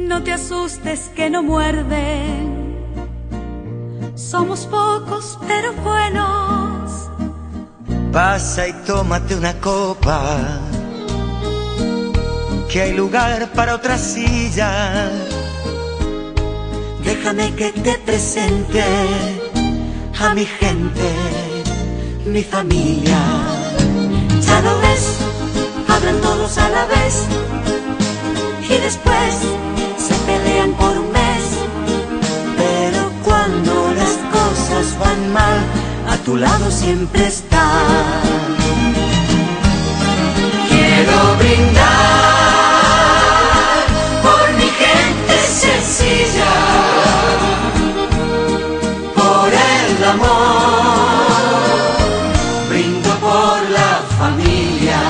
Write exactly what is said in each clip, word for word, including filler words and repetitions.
No te asustes que no muerden. Somos pocos pero buenos. Pasa y tómate una copa, que hay lugar para otra silla. Déjame que te presente a mi gente, mi familia. Ya lo ves, hablan todos a la vez y después se pelean por un mes. Pero cuando las cosas van mal, a tu lado siempre está. Quiero brindar por mi gente sencilla, por el amor, brindo por la familia.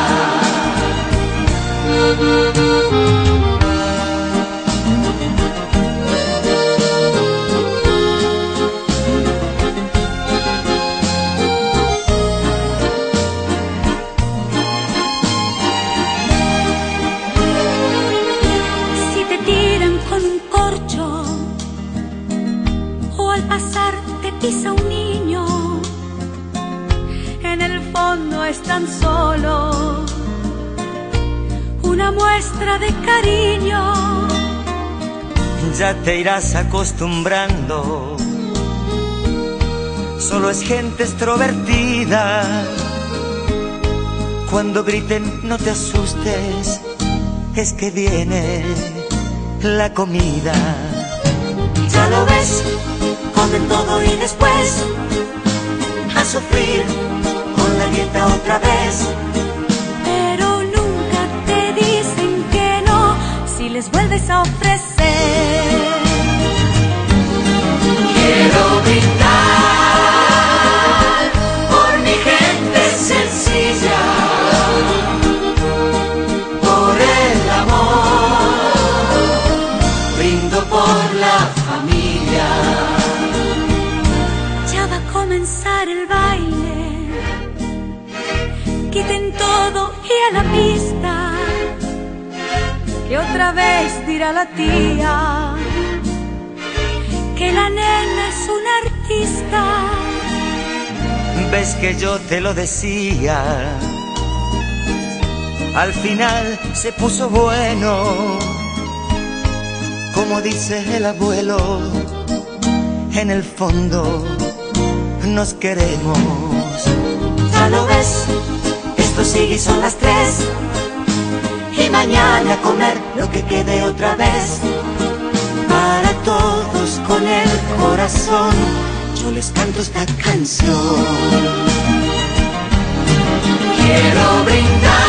Pasar te pisa un niño, en el fondo es tan solo una muestra de cariño. Ya te irás acostumbrando, solo es gente extrovertida. Cuando griten no te asustes, es que viene la comida. Ya lo ves, comen todo y después a sufrir con la dieta otra vez. Pero nunca te dicen que no si les vuelves a ofrecer. Quiero brindar por mi gente sencilla, por el amor, brindo por la familia. Comenzar el baile, quiten todo y a la pista, que otra vez dirá la tía que la nena es una artista. Ves que yo te lo decía, al final se puso bueno, como dice el abuelo, en el fondo nos queremos. Ya lo ves, esto sigue y son las tres, y mañana a comer lo que quede otra vez. Para todos con el corazón yo les canto esta canción. Quiero brindar